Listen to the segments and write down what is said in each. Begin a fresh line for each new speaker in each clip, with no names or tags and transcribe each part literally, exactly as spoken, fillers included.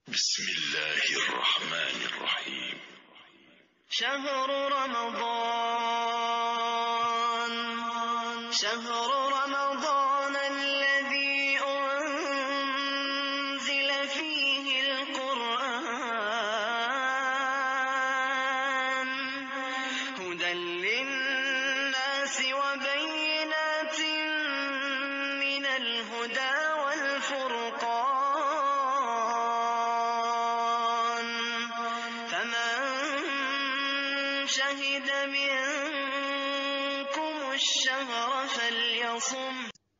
بسم الله الرحمن الرحیم.
شهر رمضان شهر رمضان الذي أنزل فيه القرآن هدى للناس وبينات من الهدى والفرقان فمن شهد منكم الشهر فليصم.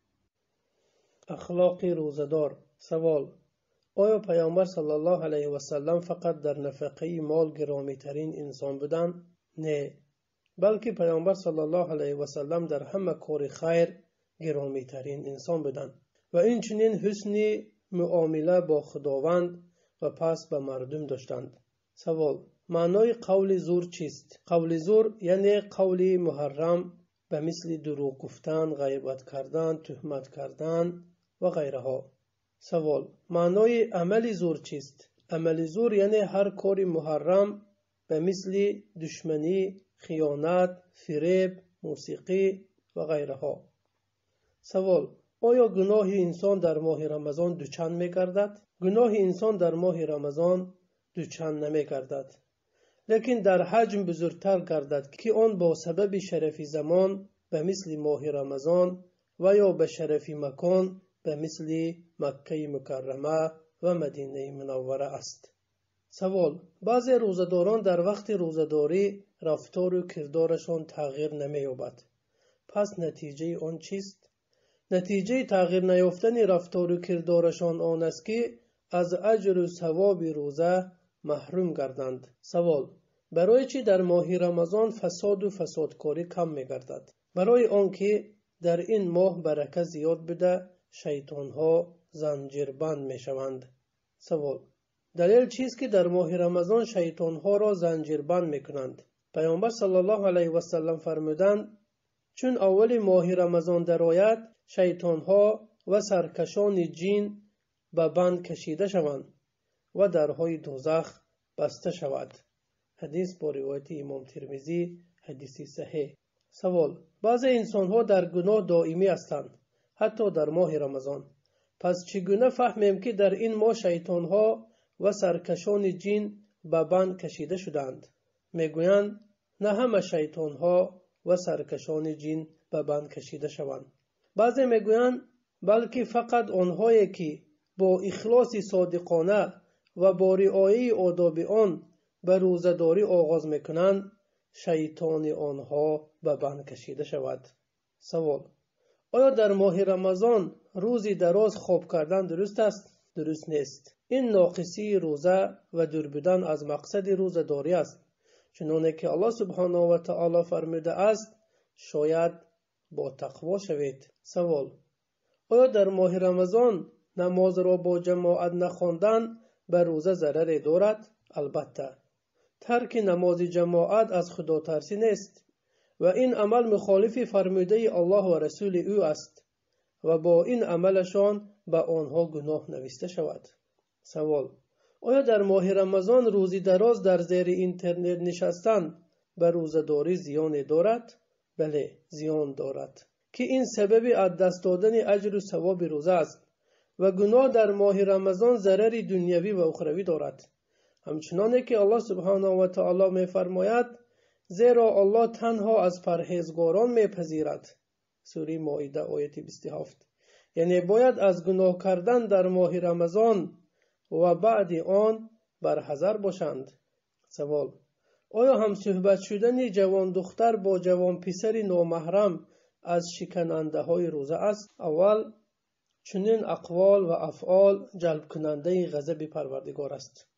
اخلاق روزدار. سوال: آیا پیامبر صلی الله علیه و سلم فقط در نفقه مال گرامی ترین انسان بودند؟ نه، بلکه پیامبر صلی الله علیه و سلم در همه کار خیر گرامی ترین انسان بودند و این چنین حسن معامله با خداوند و پس به مردم داشتند. سوال: معنای قول زور چیست؟ قول زور یعنی قول محرم به مثل دروغ گفتن، غیبت کردن، تهمت کردن و غیرها. سوال: معنای عمل زور چیست؟ عمل زور یعنی هر کار محرم به مثل دشمنی، خیانت، فریب، موسیقی و غیرها. سوال: آیا گناه انسان در ماه رمضان دوچند می‌گردد؟ گناه انسان در ماه رمضان دوچند نمی‌گردد، لیکن در حجم بزرگتر گردد که آن با سبب شرف زمان به مثل ماه رمضان و یا به شرف مکان به مثل مکه مکرمه و مدینه منوره است. سوال: بعضی روزداران در وقت روزداری رفتار و کردارشان تغییر نمی‌یابد، پس نتیجه آن چیست؟ نتیجه تغییر نیافتن رفتار و کردارشان آن است که از اجر و ثواب روزه محروم گردند. سوال: برای چی در ماه رمضان فساد و فسادکاری کم می‌گردد؟ برای آنکه در این ماه برکت زیاد بوده، شیطان‌ها زنجیربند می‌شوند. سوال: دلیل چیست که در ماه رمضان شیطان‌ها را زنجیربند می‌کنند؟ پیامبر صلی الله علیه و سلم فرمودند چون اول ماه رمضان درآید، شیطان‌ها و سرکشان جن به بند کشیده شوند و درهای دوزخ بسته شود. حدیث با روایت امام ترمذی، حدیث صحیح. سوال: بعضی انسان‌ها در گناه دائمی هستند، حتی در ماه رمضان. پس چگونه فهمیم که در این ماه شیطان‌ها و سرکشان جن به بند کشیده شدند؟ میگویند نه همه شیطان‌ها و سرکشان جن به بند کشیده شوند. بعضی میگویند بلکه فقط آنهایی که با اخلاص صادقانه و با رعایت آداب آن به روزداری آغاز میکنند، شیطان آنها به بند کشیده شود. سوال: آیا در ماه رمضان روزی دراز خواب کردن درست است؟ درست نیست. این ناقصی روزه و دور بودن از مقصد روزداری است، چنانه که الله سبحانه و تعالی فرموده است شاید با تقوا شوید. سوال: آیا در ماه رمضان نماز را با جماعت نخواندن به روزه ضرری دارد؟ البته. ترک نماز جماعت از خدا ترسی نیست و این عمل مخالف فرموده الله و رسول او است و با این عملشان به آنها گناه نوشته شود. سوال: آیا در ماه رمضان روزی دراز در زیر اینترنت نشستن به روزداری زیانی دارد؟ بله، زیان دارد که این سبب از دست دادن اجر و ثواب روزه است و گناه در ماه رمضان ضرر دنیوی و اخروی دارد، همچنانه که الله سبحانه و تعالی می فرماید زیرا الله تنها از پرهیزگاران می پذیرد. سوره مائده آیه بیست و هفت. یعنی باید از گناه کردن در ماه رمضان و بعد آن برحذر باشند. سوال: آیا هم صحبت شدن جوان دختر با جوان پسر نامحرم از شکننده های روزه است؟ اول، چنین اقوال و افعال جلب کننده غضب پروردگار است.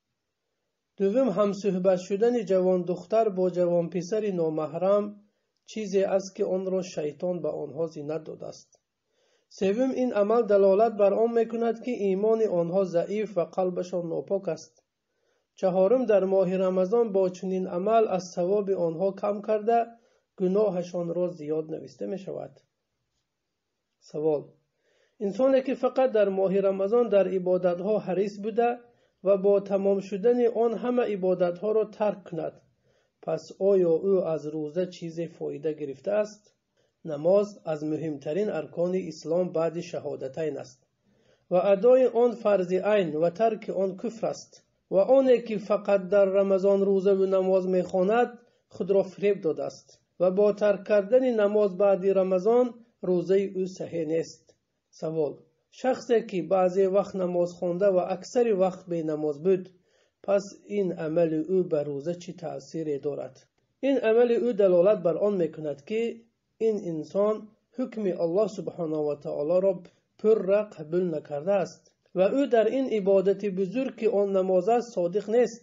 دوم، هم صحبت شدن جوان دختر با جوان پسر نامحرم چیزی است که آن را شیطان به آنها زینت داده است. سوم، این عمل دلالت بر آن میکند که ایمان آنها ضعیف و قلبشان ناپاک است. چهارم، در ماه رمضان با چنین عمل از ثواب آنها کم کرده گناهشان را زیاد نوشته می شود. سوال: انسانی که فقط در ماه رمضان در عبادتها حریص بوده و با تمام شدن آن همه عبادت ها را ترک کند، پس آیا او از روزه چیز فایده گرفته است؟ نماز از مهمترین ارکان اسلام بعد شهادتین است و ادای آن فرض عین و ترک آن کفر است و آنی که فقط در رمضان روزه و نماز میخواند خود را فریب داده است و با ترک کردن نماز بعد رمضان روزه او صحیح نیست. سوال: شخصی که بعضی وقت نماز خوانده و اکثر وقت به نماز بود، پس این عمل او بر روزه چی تأثیر دارد؟ این عمل او دلالت بر آن میکند که این انسان حکم الله سبحانه و تعالی را پر را قبول نکرده است و او در این عبادت بزرگ که آن نماز است صادق نیست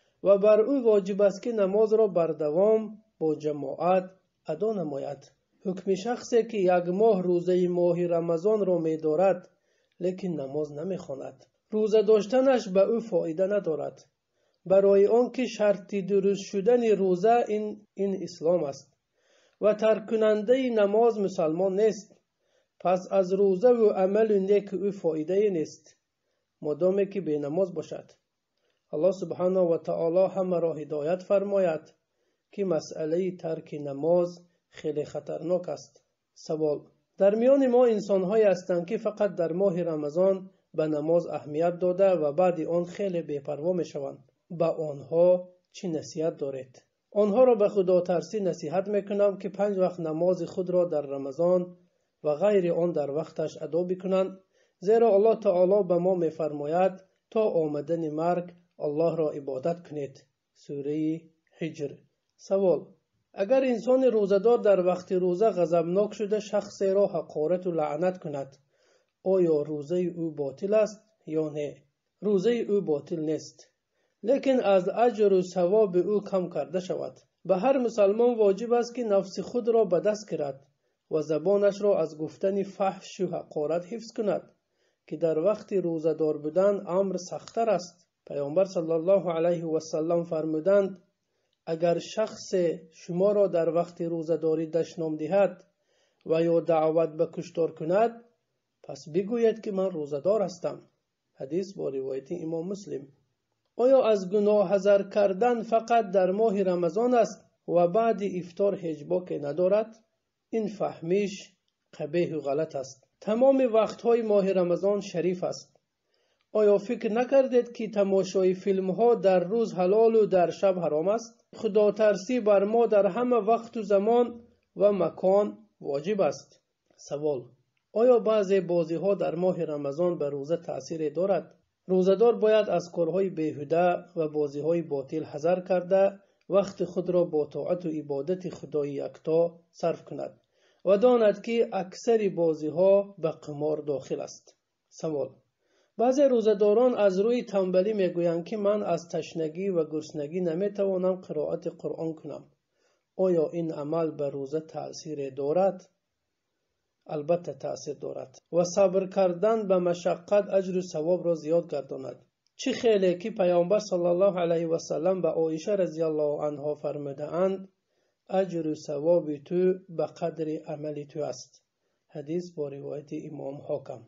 و بر او واجب است که نماز را بر دوام با جماعت ادا نماید. حکم شخصی که یک ماه روزه ماه رمضان را می دارد لیکن نماز نمی خواند، روزه داشتنش به او فایده ندارد، برای آن که شرط درست شدن روزه این, این اسلام است و ترک کننده نماز مسلمان نیست، پس از روزه و عمل نیک او فایده نیست مادامی که به نماز باشد. الله سبحانه و تعالی همه را هدایت فرماید که مسئله ترک نماز خیلی خطرناک است. سوال: در میان ما انسان‌هایی هستند که فقط در ماه رمضان به نماز اهمیت داده و بعد آن خیلی بی‌پروا می‌شوند. به آنها چی نصیحت دارید؟ آنها را به خدا ترسی نصیحت میکنم که پنج وقت نماز خود را در رمضان و غیر آن در وقتش ادا بکنند، زیرا الله تعالی به ما میفرماید تا آمدن مرگ الله را عبادت کنید. سوره حجر. سوال: اگر انسان روزدار در وقت روزه غضبناک شده شخصی را حقارت و لعنت کند، آیا روزه او باطل است یا نه؟ روزه او باطل نیست، لیکن از اجر و ثواب او کم کرده شود. به هر مسلمان واجب است که نفس خود را به دست گیرد و زبانش را از گفتن فحش و حقارت حفظ کند که در وقت روزدار بودن امر سخت‌تر است. پیامبر صلی الله علیه و سلم فرمودند اگر شخص شما را در وقت روزداری دشنام دهد و یا دعوت به کشتار کند، پس بگوید که من روزدار هستم. حدیث با روایت امام مسلم. آیا از گناه حذر کردن فقط در ماه رمضان است و بعد افطار هیچ باکی ندارد؟ این فهمیش قبیح و غلط است. تمام وقتهای ماه رمضان شریف است. آیا فکر نکردید که تماشای فیلم ها در روز حلال و در شب حرام است؟ خدا ترسی بر ما در همه وقت و زمان و مکان واجب است. سوال: آیا بعضی بازی ها در ماه رمضان بر روزه تأثیر دارد؟ روزدار باید از کارهای بیهوده و بازی های باطل حذر کرده وقت خود را با طاعت و عبادت خدای یکتا صرف کند و داند که اکثر بازی ها به قمار داخل است. سوال: بعضی روزداران از روی تنبلی میگویند که من از تشنگی و گرسنگی نمیتوانم قرائت قرآن کنم. آیا این عمل بر روزه تأثیر دارد؟ البته تأثیر دارد و صبر کردن به مشقت اجر و ثواب را زیاد گرداند. چه خیلی که پیامبر صلی الله علیه و سلم به عایشه رضی الله عنها فرموده اند اجر و ثواب تو به قدر عمل تو است. حدیث با روایت امام حاکم.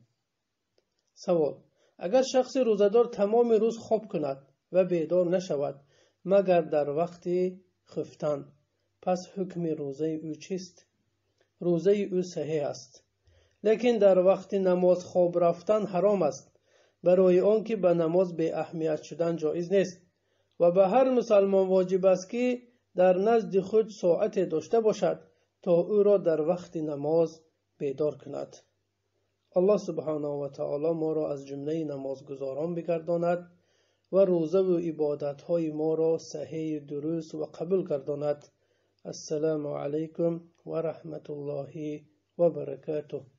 سوال: اگر شخص روزدار تمام روز خواب کند و بیدار نشود مگر در وقت خفتن، پس حکم روزه او چیست؟ روزه او صحیح است، لیکن در وقت نماز خواب رفتن حرام است، برای آنکه به نماز به اهمیت شدن جایز نیست و به هر مسلمان واجب است که در نزد خود ساعت داشته باشد تا او را در وقت نماز بیدار کند. الله سبحانه و تعالی ما را از جمله نمازگزاران بگرداند و روزه و عبادت های ما را صحیح درست و قبول گرداند. السلام علیکم و رحمت الله و برکاته.